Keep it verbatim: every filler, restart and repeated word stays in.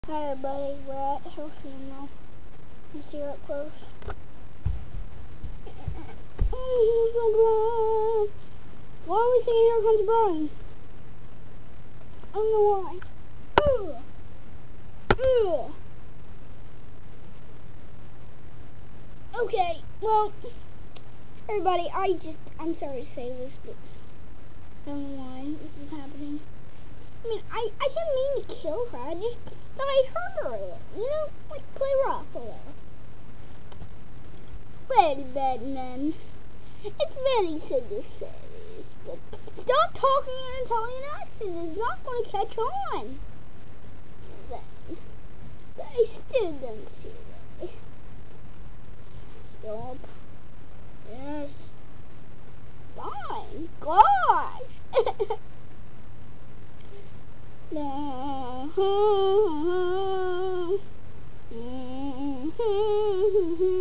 Hi everybody, we're at Hill Funeral. You see her up close. Why are we singing Here Comes Brian? I don't know why. Ugh. Ugh. Okay, well, everybody, I just, I'm sorry to say this, but I don't know why this is happening. I mean, I, I didn't mean to kill her, I just thought I heard her, you know, like play rough or whatever. Very bad, man. It's very sad to say this, but stop talking in an Italian accent. It's not going to catch on. Then, but I still don't see that. Stop. Yes. Fine. Gosh. No.